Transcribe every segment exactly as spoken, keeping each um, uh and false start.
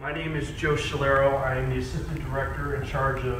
My name is Joe Schalero. I am the Assistant Director in charge of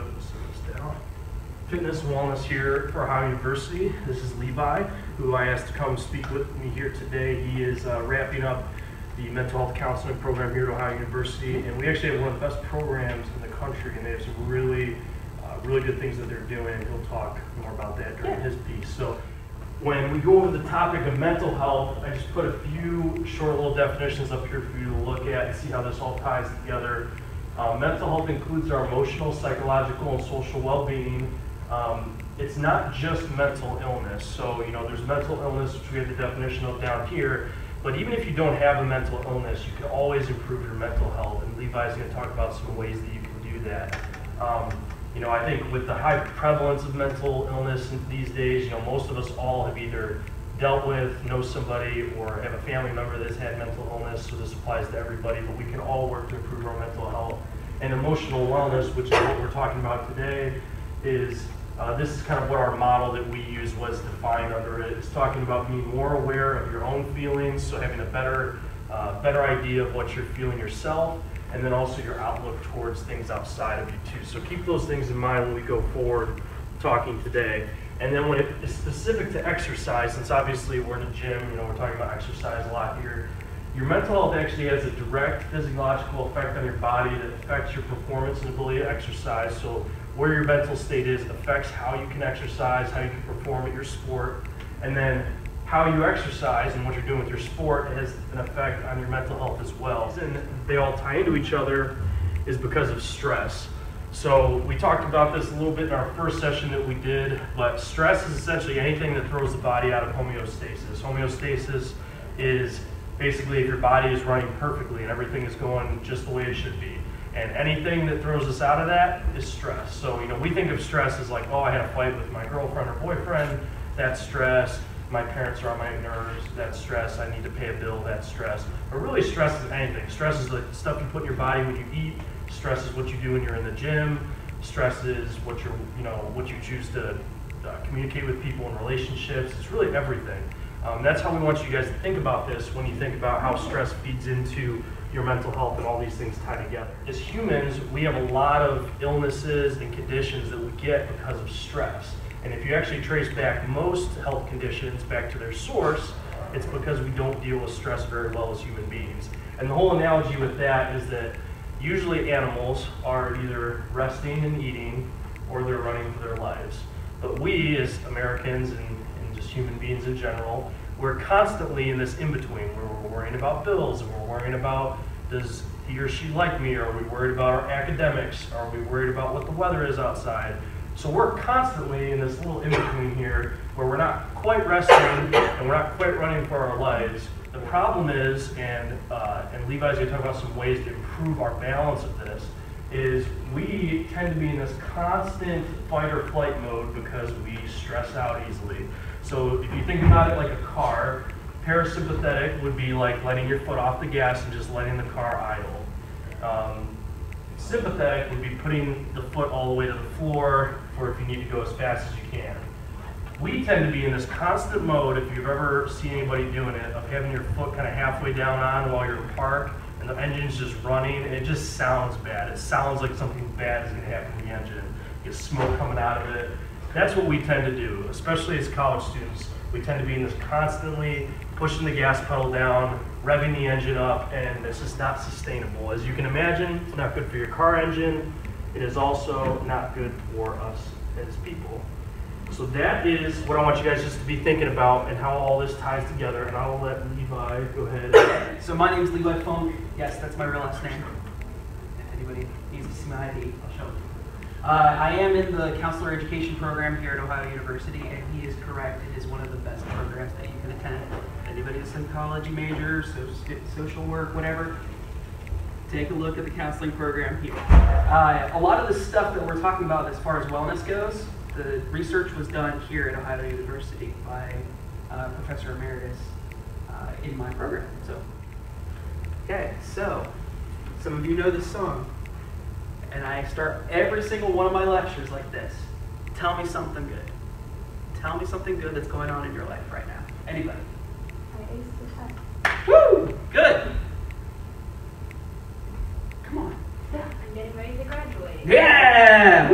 fitness and wellness here for Ohio University. This is Levi, who I asked to come speak with me here today. He is uh, wrapping up the mental health counseling program here at Ohio University, and we actually have one of the best programs in the country, and they have some really, uh, really good things that they're doing. He'll talk more about that during his piece. So when we go over the topic of mental health, I just put a few short little definitions up here for you to look at and see how this all ties together. Uh, mental health includes our emotional, psychological, and social well-being. Um, it's not just mental illness. So, you know, there's mental illness, which we have the definition of down here, but even if you don't have a mental illness, you can always improve your mental health, and Levi's going to talk about some ways that you can do that. Um, You know, I think with the high prevalence of mental illness these days, you know, most of us all have either dealt with, know somebody, or have a family member that's had mental illness, so this applies to everybody, but we can all work to improve our mental health. And emotional wellness, which is what we're talking about today, is uh, this is kind of what our model that we use was defined under it. It's talking about being more aware of your own feelings, so having a better, uh, better idea of what you're feeling yourself, and then also your outlook towards things outside of you too. So keep those things in mind when we go forward talking today. And then when it is specific to exercise, since obviously we're in a gym, you know, we're talking about exercise a lot here, your mental health actually has a direct physiological effect on your body that affects your performance and ability to exercise. So where your mental state is affects how you can exercise, how you can perform at your sport, and then how you exercise and what you're doing with your sport has an effect on your mental health as well. And they all tie into each other is because of stress. So we talked about this a little bit in our first session that we did, but stress is essentially anything that throws the body out of homeostasis. Homeostasis is basically if your body is running perfectly and everything is going just the way it should be. And anything that throws us out of that is stress. So, you know, we think of stress as like, oh, I had a fight with my girlfriend or boyfriend, that's stress. My parents are on my nerves, that's stress. I need to pay a bill, that's stress. But really stress is anything. Stress is the stuff you put in your body when you eat. Stress is what you do when you're in the gym. Stress is what you're, you know, what you choose to uh, communicate with people in relationships. It's really everything. Um, that's how we want you guys to think about this when you think about how stress feeds into your mental health and all these things tie together. As humans, we have a lot of illnesses and conditions that we get because of stress. And if you actually trace back most health conditions back to their source, it's because we don't deal with stress very well as human beings. And the whole analogy with that is that usually animals are either resting and eating or they're running for their lives. But we as Americans and, and just human beings in general, we're constantly in this in-between where we're worrying about bills and we're worrying about does he or she like me, or are we worried about our academics, are we worried about what the weather is outside? So we're constantly in this little in-between here where we're not quite resting and we're not quite running for our lives. The problem is, and uh, and Levi's going to talk about some ways to improve our balance of this, is we tend to be in this constant fight or flight mode because we stress out easily. So if you think about it like a car, parasympathetic would be like letting your foot off the gas and just letting the car idle. Um, Sympathetic would be putting the foot all the way to the floor for if you need to go as fast as you can. We tend to be in this constant mode, if you've ever seen anybody doing it, of having your foot kind of halfway down on while you're in park and the engine's just running, and it just sounds bad. It sounds like something bad is going to happen to the engine. You get smoke coming out of it. That's what we tend to do, especially as college students. We tend to be in this constantly pushing the gas pedal down, revving the engine up, and it's just not sustainable. As you can imagine, it's not good for your car engine. It is also not good for us as people. So that is what I want you guys just to be thinking about and how all this ties together, and I will let Levi go ahead. So my name is Levi Funk. Yes, that's my real last name. If anybody needs to see my I D, I'll show them. Uh, I am in the counselor education program here at Ohio University, and he is correct. It is one of the best programs that you can attend. Anybody that's in psychology major, so social work, whatever, take a look at the counseling program here. Uh, a lot of the stuff that we're talking about as far as wellness goes, the research was done here at Ohio University by uh, Professor Emeritus uh, in my program. So, okay, so some of you know this song, and I start every single one of my lectures like this. Tell me something good. Tell me something good that's going on in your life right now. Anybody? I aced the test. Woo! Good. Come on.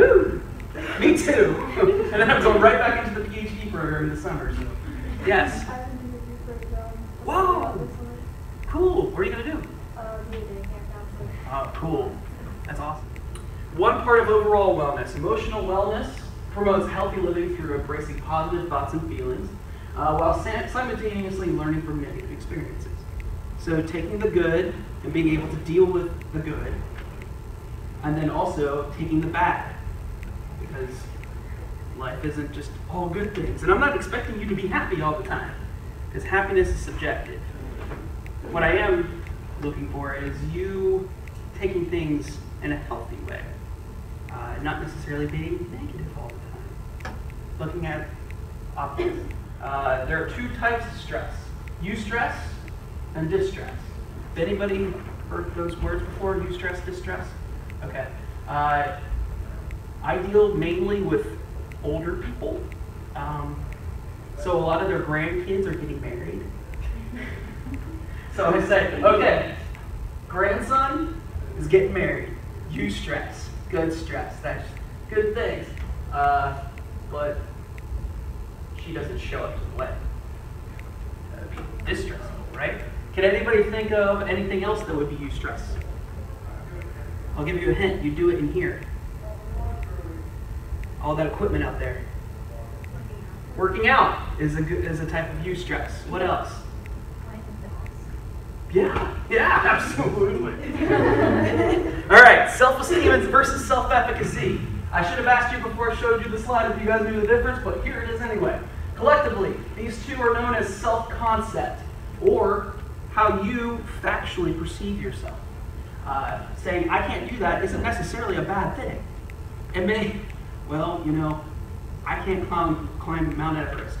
Woo! Me too. And then I'm going right back into the PhD program in the summer. So, yes. I have an interview for the um, Whoa! this summer. Cool. What are you gonna do? Uh, meeting camp counselor. Oh, cool. That's awesome. One part of overall wellness, emotional wellness, promotes healthy living through embracing positive thoughts and feelings, uh, while sim- simultaneously learning from negative experiences. So taking the good and being able to deal with the good, and then also taking the bad, because life isn't just all good things. And I'm not expecting you to be happy all the time, because happiness is subjective. What I am looking for is you taking things in a healthy way, uh, not necessarily being negative all the time. Looking at optimism. Uh, there are two types of stress: eustress and distress. Have anybody heard those words before? Eustress, distress? Okay. Uh, I deal mainly with older people. Um, so a lot of their grandkids are getting married. So I say, okay, grandson is getting married. Eustress, good stress. That's good things. Uh, but she doesn't show up to the wedding. That would be distressful, right? Can anybody think of anything else that would be eustress? I'll give you a hint. You do it in here. All that equipment out there. Working out is a good, is a type of eustress. What else? Yeah, yeah, absolutely. All right, self-esteem versus self-efficacy. I should have asked you before I showed you the slide if you guys knew the difference, but here it is anyway. Collectively, these two are known as self-concept, or how you factually perceive yourself. Uh, saying, I can't do that isn't necessarily a bad thing. It may, well, you know, I can't climb, climb Mount Everest.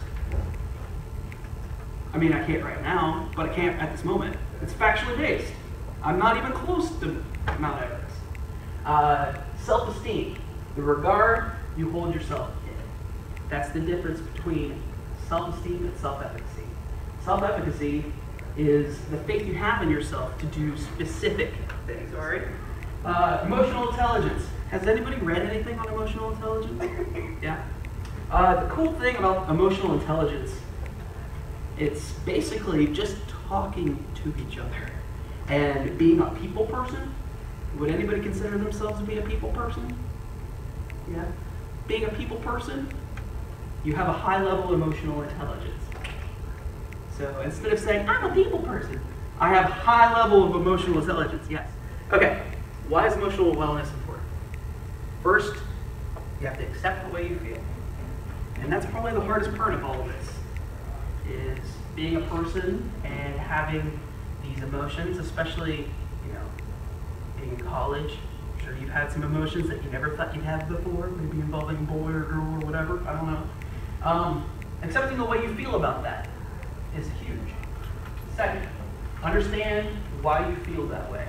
I mean, I can't right now, but I can't at this moment. It's factually based. I'm not even close to Mount Everest. Uh, self-esteem, the regard you hold yourself in. That's the difference between self-esteem and self-efficacy. Self-efficacy is the faith you have in yourself to do specific things, all right? Uh, emotional intelligence. Has anybody read anything on emotional intelligence? Yeah? Uh, the cool thing about emotional intelligence, it's basically just talking to each other and being a people person. Would anybody consider themselves to be a people person? Yeah? Being a people person, you have a high level emotional intelligence. So instead of saying, I'm a people person, I have high level of emotional intelligence, yes. Okay, why is emotional wellness important? First, you have to accept the way you feel. And that's probably the hardest part of all of this, is being a person and having these emotions, especially, you know, being in college. I'm sure you've had some emotions that you never thought you'd have before, maybe involving a boy or girl or whatever, I don't know. Um, accepting the way you feel about that is huge. Second, understand why you feel that way.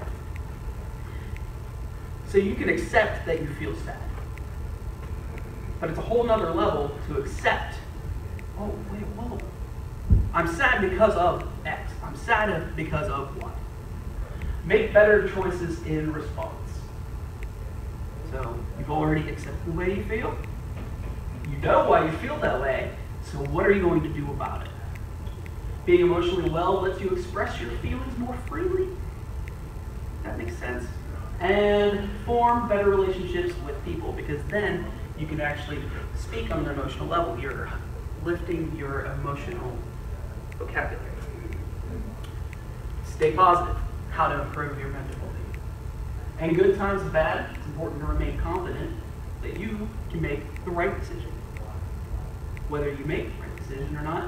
So you can accept that you feel sad. But it's a whole nother level to accept, oh, wait, whoa. I'm sad because of X. I'm sad because of Y. Make better choices in response. So you've already accepted the way you feel. You know why you feel that way, so what are you going to do about it? Being emotionally well lets you express your feelings more freely. That makes sense. And form better relationships with people, because then you can actually speak on an emotional level. You're lifting your emotional vocabulary. Stay positive. How to improve your mental well-being. And good times and bad, it's important to remain confident that you can make the right decision. Whether you make the right decision or not,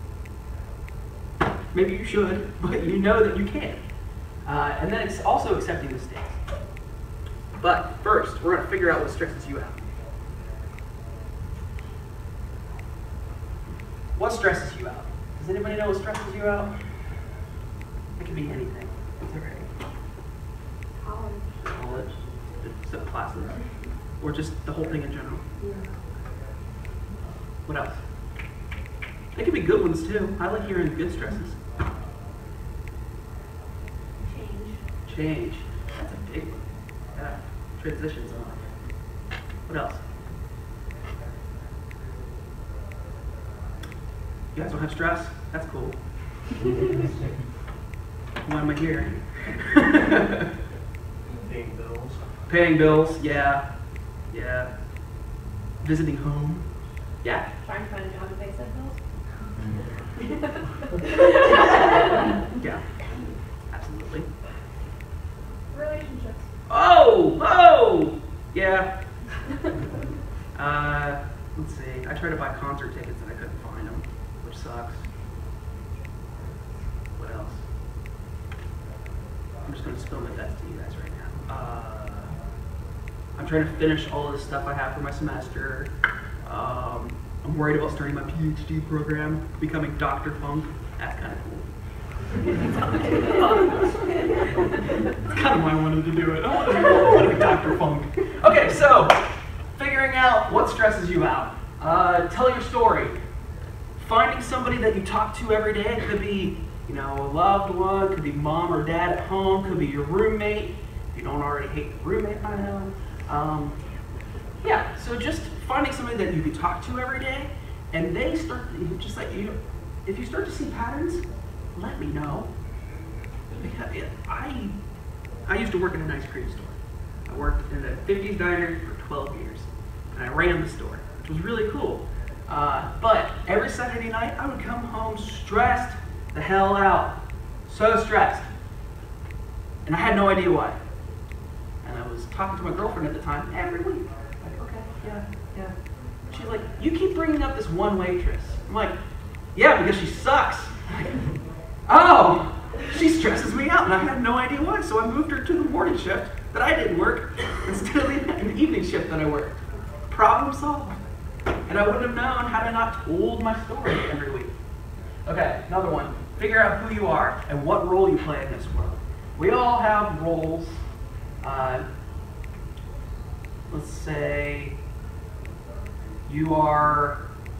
maybe you should, but you know that you can. Uh, and then it's also accepting mistakes. But first, we're going to figure out what stresses you out. What stresses you out? Does anybody know what stresses you out? It can be anything. It's okay. College. College, so classes, or just the whole thing in general. Yeah. What else? They can be good ones too. I like hearing good stresses. Change. Change. That's a big one. Yeah. Transitions in life. What else? You guys don't have stress? That's cool. What am I hearing? Paying bills. Paying bills, yeah. Yeah. Visiting home. Yeah. Trying to find a job to pay said bills? Yeah. Absolutely. Relationships. Oh! Oh! Yeah. Uh, let's see. I tried to buy concert tickets and I couldn't find them, which sucks. What else? I'm just going to spill my guts to you guys right now. Uh, I'm trying to finish all of the stuff I have for my semester. Um, I'm worried about starting my PhD program, becoming Doctor Funk. That's kind of cool. That's kind of why I wanted to do it. I want to be, I want to be Doctor Funk. Okay, so figuring out what stresses you out. Uh, tell your story. Finding somebody that you talk to every day. It could be, you know, a loved one, could be mom or dad at home, could be your roommate. If you don't already hate the roommate by now. Um, yeah, so just finding somebody that you can talk to every day, and they start, just like you, if you start to see patterns, let me know. Because I, I used to work in an ice cream store. I worked in a fifties diner for twelve years, and I ran the store, which was really cool. Uh, but every Saturday night, I would come home stressed the hell out. So stressed. And I had no idea why. And I was talking to my girlfriend at the time every week. Like, okay, yeah, yeah. She's like, you keep bringing up this one waitress. I'm like, yeah, because she sucks. Like, oh, she stresses me out, and I had no idea why. So I moved her to the morning shift that I didn't work instead of the evening shift that I worked. Problem solved. And I wouldn't have known had I not told my story every week. Okay, another one. Figure out who you are and what role you play in this world. We all have roles. Uh, let's say you are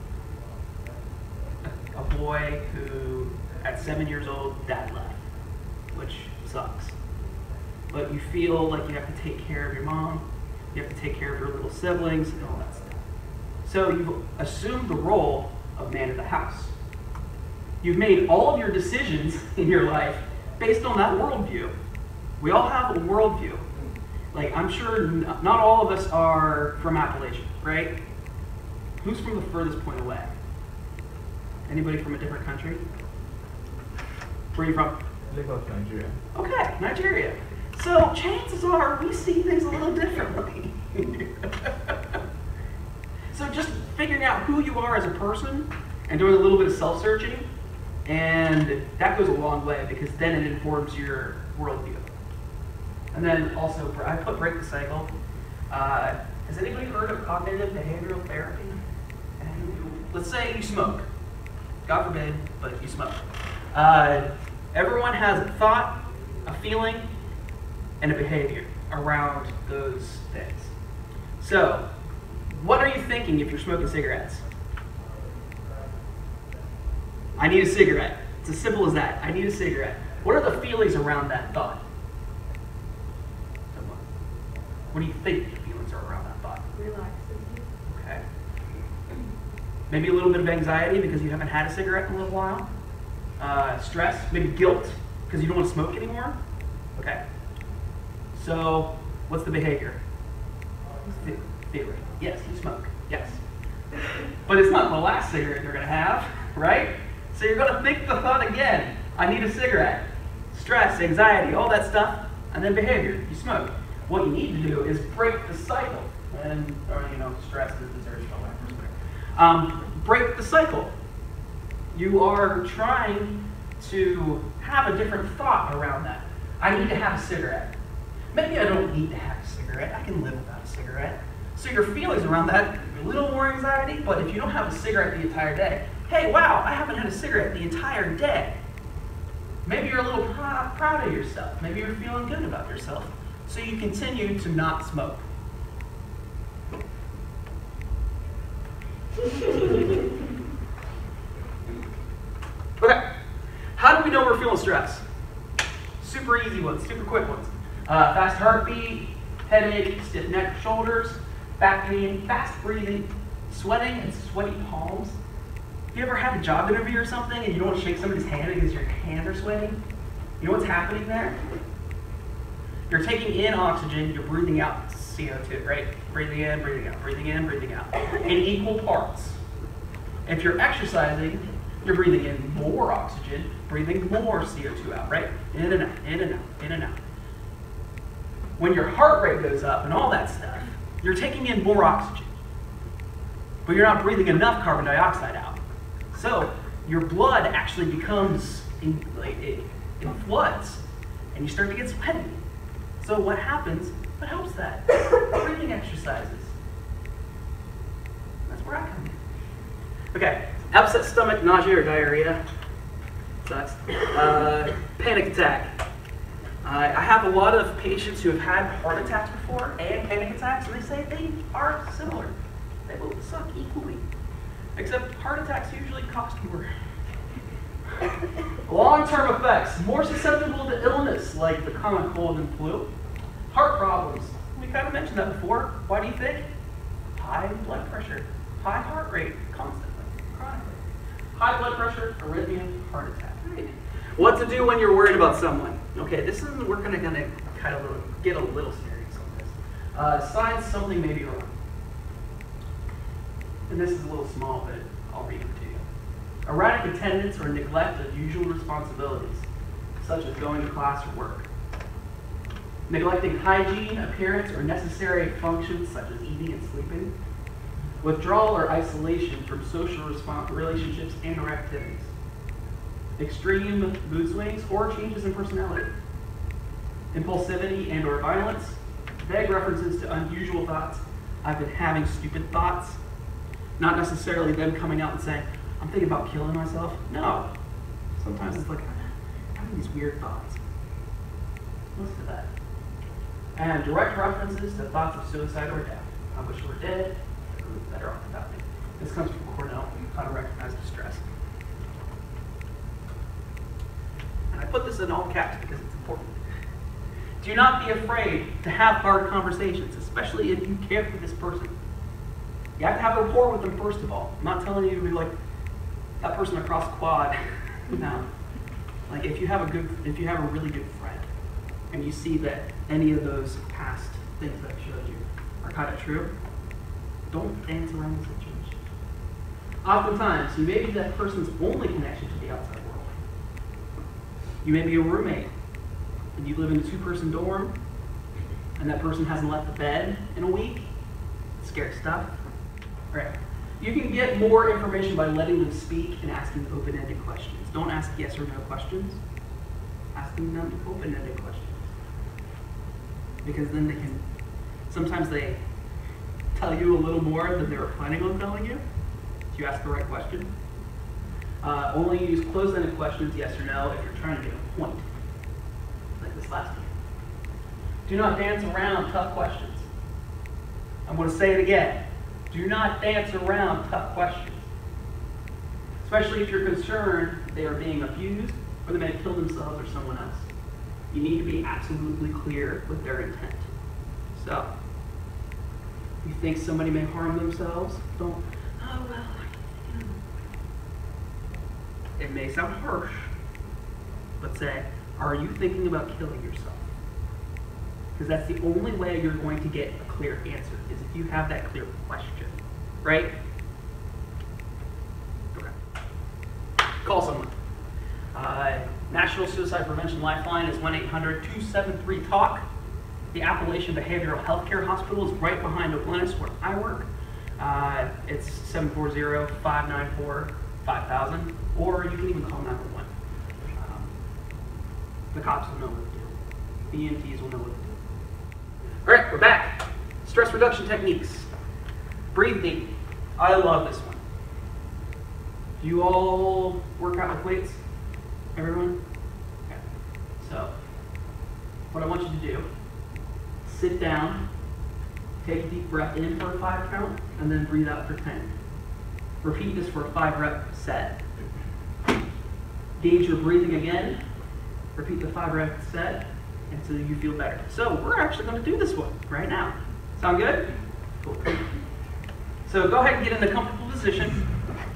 a, a boy who, at seven years old, dad left, which sucks. But you feel like you have to take care of your mom, you have to take care of your little siblings, and all that stuff. So you've assumed the role of man of the house. You've made all of your decisions in your life based on that worldview. We all have a worldview. Like, I'm sure n- not all of us are from Appalachia, right? Who's from the furthest point away? Anybody from a different country? Where are you from? Lagos, Nigeria. Okay, Nigeria. So chances are we see things a little differently. So just figuring out who you are as a person and doing a little bit of self-searching, and that goes a long way because then it informs your worldview. And then also, I put break the cycle. Uh, has anybody heard of cognitive behavioral therapy? And let's say you smoke. God forbid, but you smoke. Uh, everyone has a thought, a feeling, and a behavior around those things. So, what are you thinking if you're smoking cigarettes? I need a cigarette. It's as simple as that. I need a cigarette. What are the feelings around that thought? What do you think the feelings are around that thought? Relaxing. Okay. Maybe a little bit of anxiety because you haven't had a cigarette in a little while. Uh, stress, maybe guilt because you don't want to smoke anymore. Okay. So, what's the behavior? The- Theory. Yes, you smoke. Yes. But it's not the last cigarette you're going to have, right? So you're going to think the thought again. I need a cigarette. Stress, anxiety, all that stuff, and then behavior. You smoke. What you need to do is break the cycle. And, or, you know, stress is desertion, all that sort of Um, break the cycle. You are trying to have a different thought around that. I need to have a cigarette. Maybe I don't need to have a cigarette. I can live without a cigarette. So your feelings around that, a little more anxiety, but if you don't have a cigarette the entire day, hey, wow, I haven't had a cigarette the entire day. Maybe you're a little pr- proud of yourself. Maybe you're feeling good about yourself. So you continue to not smoke. Okay, how do we know we're feeling stressed? Super easy ones, super quick ones. Uh, fast heartbeat, headache, stiff neck, shoulders. back pain, fast breathing, sweating, and sweaty palms. You ever had a job interview or something and you don't want to shake somebody's hand because your hands are sweating? You know what's happening there? You're taking in oxygen, you're breathing out C O two, right? Breathing in, breathing out, breathing in, breathing out, in equal parts. If you're exercising, you're breathing in more oxygen, breathing more C O two out, right? In and out, in and out, in and out. When your heart rate goes up and all that stuff, you're taking in more oxygen, but you're not breathing enough carbon dioxide out. So your blood actually becomes, in, like, it, it floods, and you start to get sweaty. So what happens? What helps that? Breathing exercises. That's where I come in. Okay, upset stomach, nausea, or diarrhea. Sucks. Uh, panic attack. Uh, I have a lot of patients who have had heart attacks before and panic attacks, and they say they are similar. They both suck equally. Except heart attacks usually cost more. Long-term effects. More susceptible to illness, like the common cold and flu. Heart problems. We kind of mentioned that before. Why do you think? High blood pressure. High heart rate, constantly, chronically. High blood pressure, arrhythmia, heart attack. Right. What to do when you're worried about someone? Okay, this is, we're gonna, gonna kind of get a little serious on this. Uh, signs something may be wrong. And this is a little small, but I'll read it to you. Erratic attendance or neglect of usual responsibilities, such as going to class or work. Neglecting hygiene, appearance, or necessary functions, such as eating and sleeping. Withdrawal or isolation from social relationships and or activities. Extreme mood swings or changes in personality. Impulsivity and or violence. Vague references to unusual thoughts. I've been having stupid thoughts. Not necessarily them coming out and saying, I'm thinking about killing myself. No. Sometimes it's like, I'm having these weird thoughts. Most of that. And direct references to thoughts of suicide or death. I wish we were dead. I was better off without me. This comes from Cornell, how to recognize distress. And I put this in all caps because it's important. Do not be afraid to have hard conversations, especially if you care for this person. You have to have a rapport with them first of all. I'm not telling you to be like that person across the quad. No. Like if you have a good, if you have a really good friend, and you see that any of those past things that I showed you are kind of true, don't dance around the situation. Oftentimes, you may be that person's only connection to the outside world. You may be a roommate, and you live in a two-person dorm, and that person hasn't left the bed in a week. Scary stuff. Right. You can get more information by letting them speak and asking open-ended questions. Don't ask yes or no questions. Asking them open-ended questions. Because then they can, sometimes they tell you a little more than they were planning on telling you if you ask the right question. Uh, only use closed-ended questions, yes or no, if you're trying to get a point. Like this last one. Do not dance around tough questions. I'm going to say it again. Do not dance around tough questions. Especially if you're concerned they are being abused or they may kill themselves or someone else. You need to be absolutely clear with their intent. So, you think somebody may harm themselves? Don't, oh well, it may sound harsh, but say, are you thinking about killing yourself? Because that's the only way you're going to get a clear answer, is if you have that clear question, right? Okay. Call someone. Uh, National Suicide Prevention Lifeline is one eight hundred two seven three talk. The Appalachian Behavioral Healthcare Hospital is right behind O'Glennis, where I work. Uh, it's seven four zero, five nine four, five thousand, or you can even call nine one one. Um, the cops will know what to do. The E M Ts will know what to do. All right, we're back. Stress reduction techniques. Breathe deep. I love this one. Do you all work out with weights? Everyone? Okay. So, what I want you to do, sit down, take a deep breath in for a five count, and then breathe out for ten. Repeat this for a five rep set. Gauge your breathing again. Repeat the five rep set until you feel better. So we're actually going to do this one right now. Sound good? Cool. So go ahead and get in a comfortable position.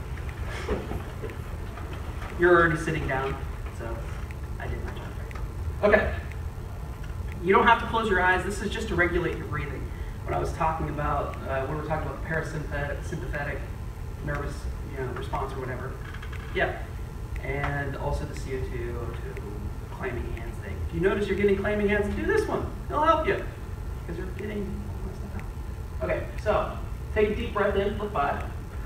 You're already sitting down, so I did my job. Okay. You don't have to close your eyes. This is just to regulate your breathing. When I was talking about, uh, when we were talking about the parasympathetic, sympathetic, nervous, you know, response or whatever. Yeah. And also the C O two, O two, clamming hands thing. If you notice you're getting clamming hands, do this one. It'll help you because you're getting all that stuff out. Okay, so take a deep breath in for five.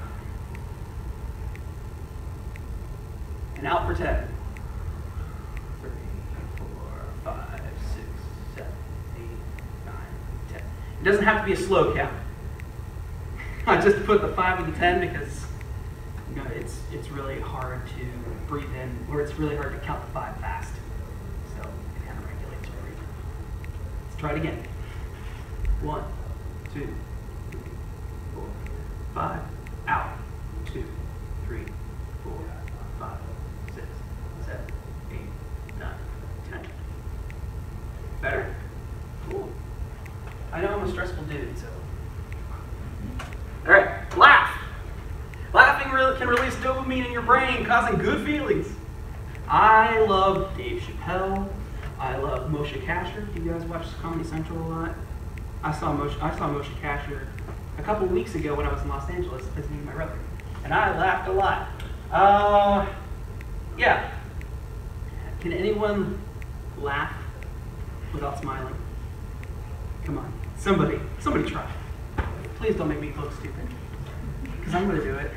And out for ten. Three, four, five, six, seven, eight, nine, ten. It doesn't have to be a slow count. I just put the five and the ten because you know it's it's really hard to breathe in, or it's really hard to count the five fast. So it kind of regulates your breathing. Let's try it again. One, two, three, four, five. Out. Two, three, four, five, six, seven, eight, nine, ten. Better? Cool. I know I'm a stressful dude, so. All right, laugh. Laughing really can release dopamine in your brain, causing good feelings. I love Dave Chappelle. I love Moshe Kasher. Do you guys watch Comedy Central a lot? I saw Moshe, I saw Moshe Kasher a couple weeks ago when I was in Los Angeles visiting my brother, and I laughed a lot. Uh, yeah. Can anyone laugh without smiling? Come on, somebody, somebody try. Please don't make me look stupid, because I'm going to do it.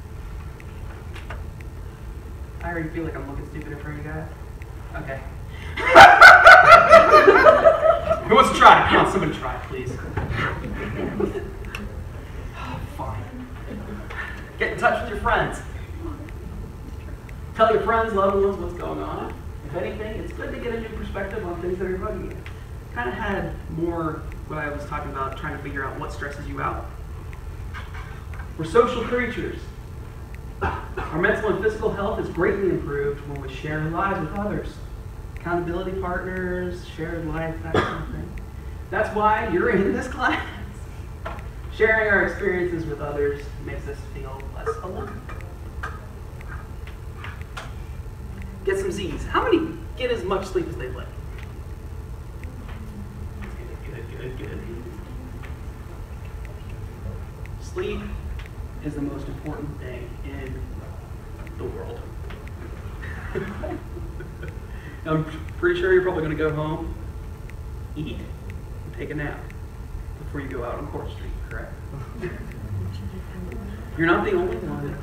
I already feel like I'm looking stupid in front of you guys. Okay. Who wants to try? Come on, somebody try, please. Fine. Get in touch with your friends. Tell your friends, loved ones what's going on. If anything, it's good to get a new perspective on things that are bugging you. Kind of had more what I was talking about, trying to figure out what stresses you out. We're social creatures. Our mental and physical health is greatly improved when we share lives with others. Accountability partners, shared life, that kind of thing. That's why you're in this class. Sharing our experiences with others makes us feel less alone. Get some Z's. How many get as much sleep as they'd like? Good, good, good. Sleep is the most important thing in the world. I'm pretty sure you're probably going to go home, eat, and take a nap before you go out on Court Street, correct? You're not the only one.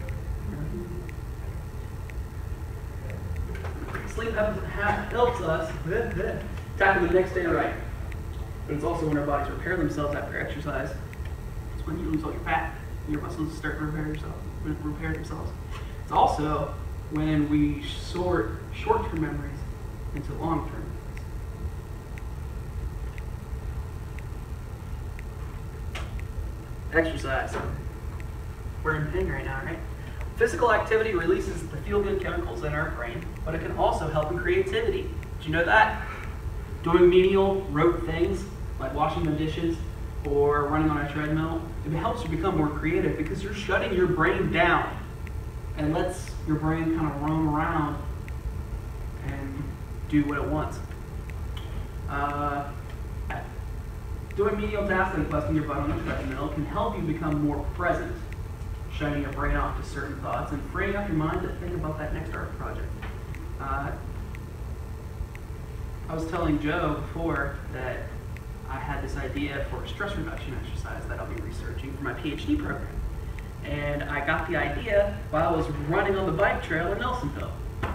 Sleep helps us tackle the next day right. But it's also when our bodies repair themselves after exercise. It's when you lose all your fat and your muscles start to repair, yourself, repair themselves. It's also when we sort short-term memories into long-term memories. Exercise. We're in pain right now, right? Physical activity releases the feel-good chemicals in our brain, but it can also help in creativity. Did you know that? Doing menial, rote things, like washing the dishes or running on a treadmill, it helps you become more creative because you're shutting your brain down and lets your brain kind of roam around and do what it wants. Uh, doing menial tasks like busting your butt on a treadmill can help you become more present, shutting your brain off to certain thoughts and freeing up your mind to think about that next art project. Uh, I was telling Joe before that I had this idea for a stress reduction exercise that I'll be researching for my PhD program. And I got the idea while I was running on the bike trail in Nelsonville.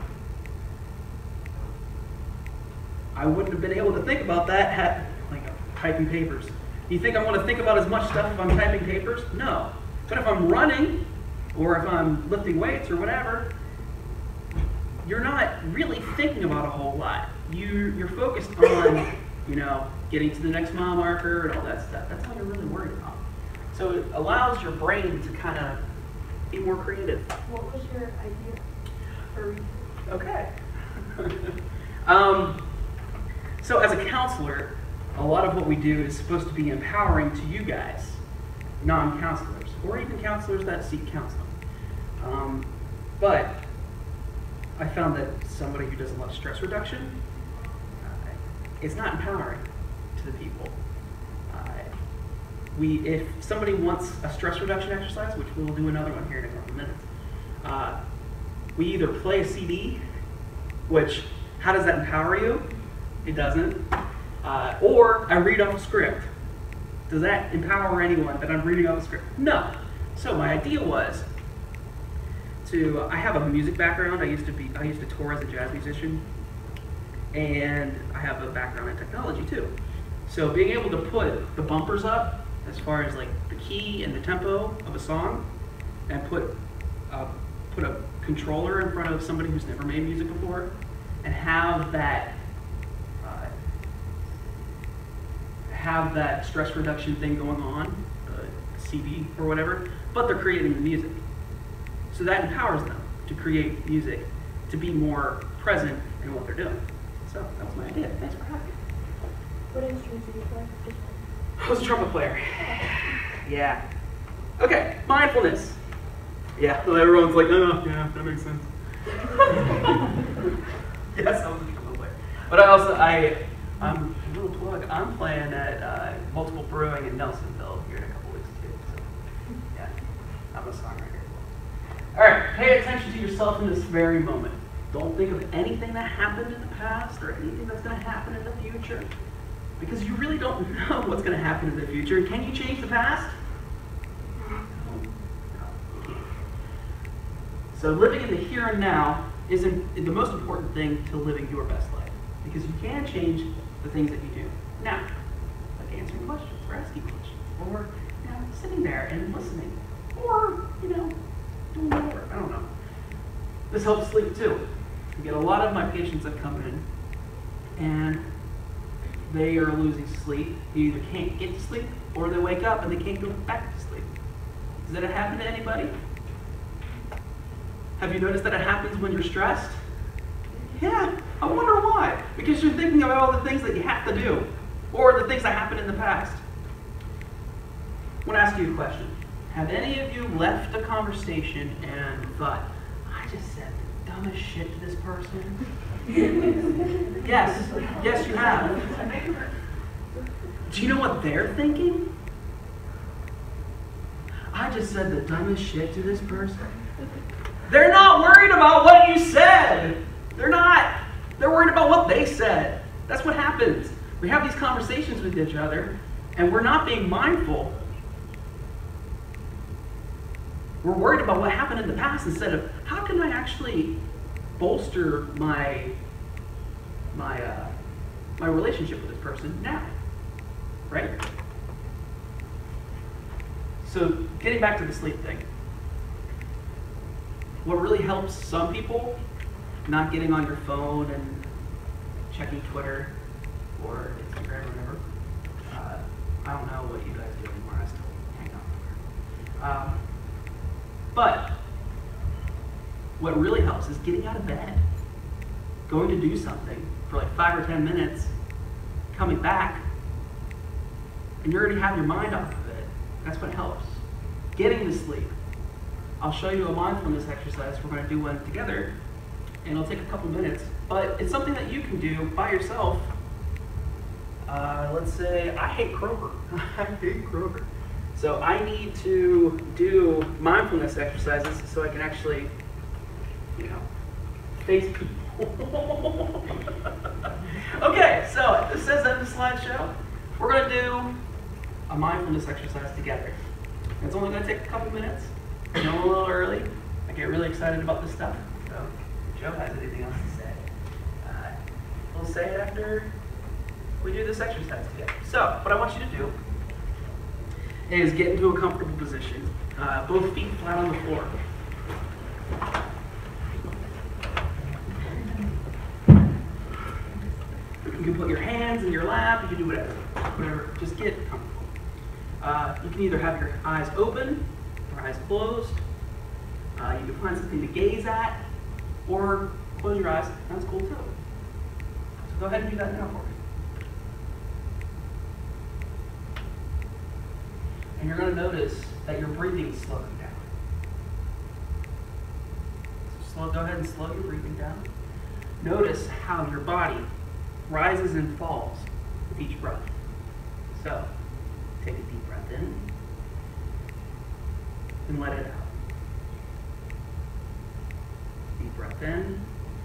I wouldn't have been able to think about that had, like, typing papers. Do you think I'm going to think about as much stuff if I'm typing papers? No. But if I'm running, or if I'm lifting weights or whatever, you're not really thinking about a whole lot. You, you're focused on, you know, getting to the next mile marker and all that stuff. That's all you're really worried about. So it allows your brain to kind of be more creative. What was your idea for research? Okay. um, so as a counselor, a lot of what we do is supposed to be empowering to you guys, non-counselors, or even counselors that seek counseling. Um, but I found that somebody who does a lot of stress reduction, uh, it's not empowering to the people. Uh, we, if somebody wants a stress reduction exercise, which we'll do another one here in a couple of minutes, uh, we either play a C D, which, how does that empower you? It doesn't. Uh, or I read off a script. Does that empower anyone that I'm reading off a script? No. So my idea was to, I have a music background. I used to be, I used to tour as a jazz musician, and I have a background in technology too. So being able to put the bumpers up as far as like the key and the tempo of a song, and put uh, put a controller in front of somebody who's never made music before, and have that uh, have that stress reduction thing going on, uh, C D or whatever, but they're creating the music. So that empowers them to create music, to be more present in what they're doing. So that was my idea. Thanks for having me. What instruments do you play? Just I was a trumpet player. Yeah. Okay, mindfulness. Yeah, well, everyone's like, oh, yeah, that makes sense. Yes, I was a trumpet player. But I also, I, I'm, a little plug, I'm playing at uh, Multiple Brewing in Nelsonville here in a couple weeks too. So, yeah, I'm a songwriter. All right, pay attention to yourself in this very moment. Don't think of anything that happened in the past or anything that's going to happen in the future, because you really don't know what's going to happen in the future. Can you change the past? No, no, you can't. So living in the here and now is the most important thing to living your best life, because you can change the things that you do now, like answering questions or asking questions, or you know, sitting there and listening, or you know, doing whatever. I don't know. This helps sleep too. I get a lot of my patients that come in, and they are losing sleep. They either can't get to sleep, or they wake up and they can't go back to sleep. Does that happen to anybody? Have you noticed that it happens when you're stressed? Yeah, I wonder why. Because you're thinking about all the things that you have to do, or the things that happened in the past. I want to ask you a question. Have any of you left a conversation and thought, I just said the dumbest shit to this person? Yes, yes you have. Do you know what they're thinking? I just said the dumbest shit to this person. They're not worried about what you said. They're not. They're worried about what they said. That's what happens. We have these conversations with each other, and we're not being mindful. We're worried about what happened in the past instead of how can I actually bolster my my uh, my relationship with this person now, right? So getting back to the sleep thing, what really helps some people, not getting on your phone and checking Twitter or Instagram or whatever. Uh, I don't know what you guys do anymore. I still hang out on Twitter. Um, But what really helps is getting out of bed, going to do something for like five or ten minutes, coming back, and you already have your mind off of it. That's what helps. Getting to sleep. I'll show you a mindfulness exercise. We're going to do one together, and it'll take a couple minutes, but it's something that you can do by yourself. Uh, let's say I hate Kroger. I hate Kroger. So I need to do mindfulness exercises so I can actually, you know, face people. Okay, so this says that in the slideshow. We're going to do a mindfulness exercise together. It's only going to take a couple minutes. I know I'm a little early. I get really excited about this stuff. So if Joe has anything else to say, uh, we'll say it after we do this exercise together. So what I want you to do is get into a comfortable position, uh, both feet flat on the floor. You can put your hands in your lap, you can do whatever, whatever, just get comfortable. Uh, you can either have your eyes open or eyes closed. Uh, you can find something to gaze at, or close your eyes, that's cool too. So go ahead and do that now for me. And you're going to notice that your breathing is slowing down. So slow, go ahead and slow your breathing down. Notice how your body rises and falls with each breath. So, take a deep breath in and let it out. Deep breath in,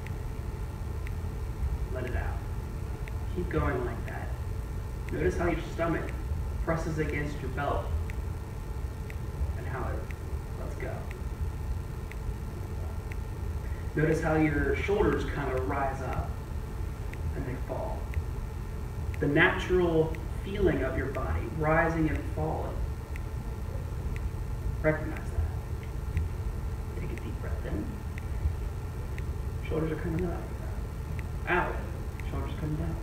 let it out. Keep going like that. Notice how your stomach presses against your belt and how it lets go. Notice how your shoulders kind of rise up and they fall. The natural feeling of your body rising and falling. Recognize that. Take a deep breath in. Shoulders are coming up. Out. Shoulders coming down.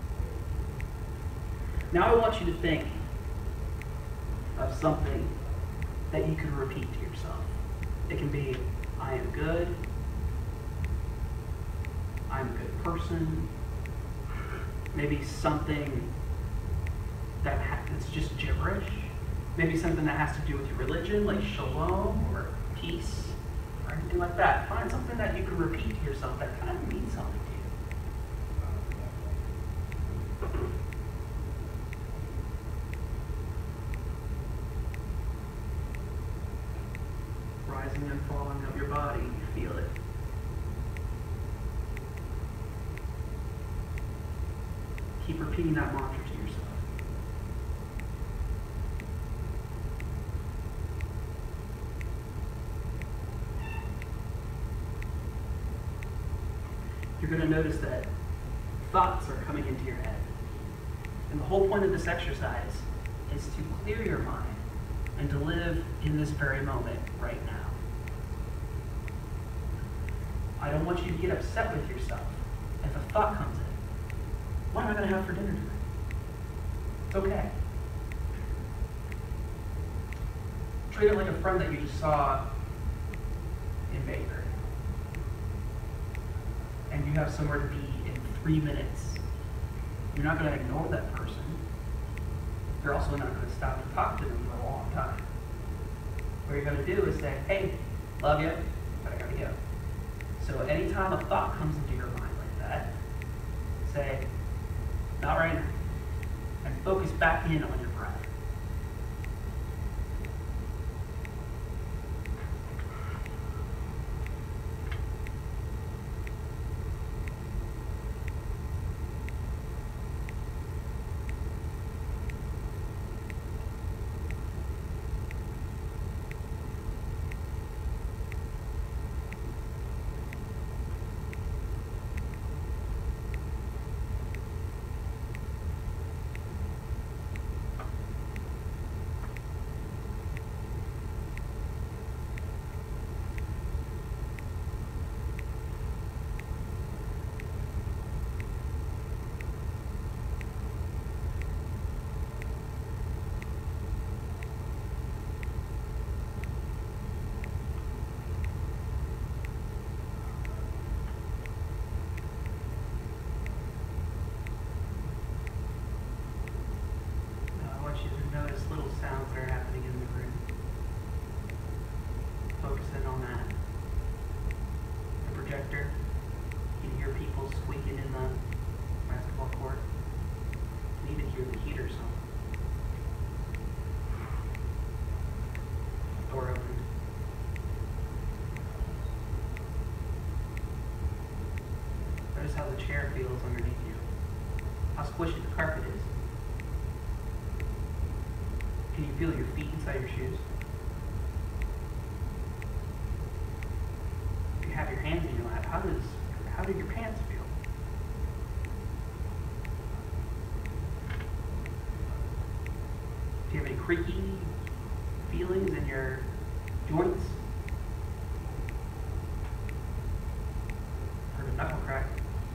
Now I want you to think of something that you can repeat to yourself. It can be, I am good. I'm a good person. Maybe something that ha- that's just gibberish. Maybe something that has to do with your religion, like shalom or peace or anything like that. Find something that you can repeat to yourself that kind of means something to you. Rising and falling of your body, you feel it. Keep repeating that mantra to yourself. You're going to notice that thoughts are coming into your head. And the whole point of this exercise is to clear your mind and to live in this very moment right now. I don't want you to get upset with yourself if a thought comes in. What am I going to have for dinner tonight? It's okay. Treat it like a friend that you just saw in Maybury. And you have somewhere to be in three minutes. You're not going to ignore that person. You're also not going to stop and talk to them for a long time. What you're going to do is say, hey, love you, but I got to go. So anytime a thought comes into your mind like that, say, not right now, and focus back in on your breath. Notice little sounds that are happening in the room. Focus in on that. The projector. You can hear people squeaking in the basketball court. You can even hear the heaters on. Door opened. Notice how the chair feels underneath you. How squishy the carpet is. Can you feel your feet inside your shoes? If you have your hands in your lap, how does how do your pants feel? Do you have any creaky feelings in your joints? Heard a knuckle crack.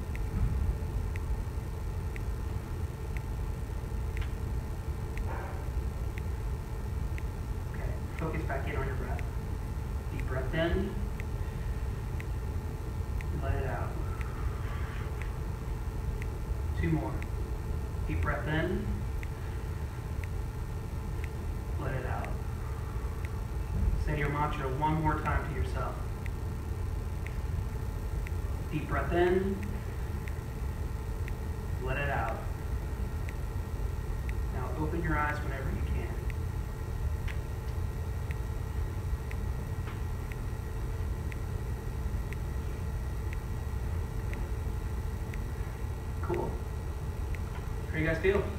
Focus back in on your breath. Deep breath in. Let it out. Two more. Deep breath in. Let it out. mantra one more time to yourself. Deep breath in. Let it out. Now open your eyes whenever you can. Cool. How do you guys feel?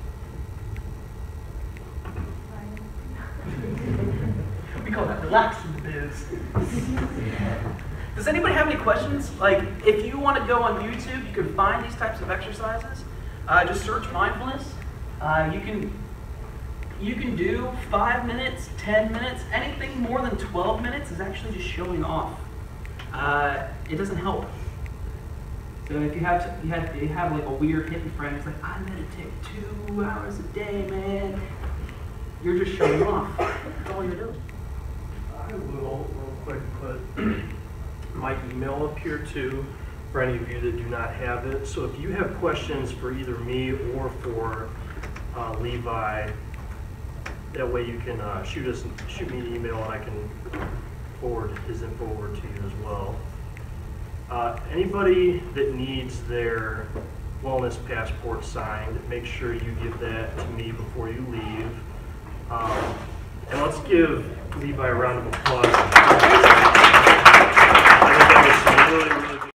We call that relaxing the biz. Does anybody have any questions? Like, if you want to go on YouTube, you can find these types of exercises. Uh, just search mindfulness. Uh, you can you can do five minutes, ten minutes, anything more than twelve minutes is actually just showing off. Uh, it doesn't help. So if you have to, you have you have like a weird hippie friend who's like, I meditate two hours a day, man. You're just showing off. That's all you're doing. I will, real quick, put my email up here too, for any of you that do not have it. So if you have questions for either me or for uh, Levi, that way you can uh, shoot us, shoot me an email, and I can forward his info over to you as well. Uh, anybody that needs their wellness passport signed, make sure you give that to me before you leave. Um, and let's give Levi a round of applause. I think that was some really, really good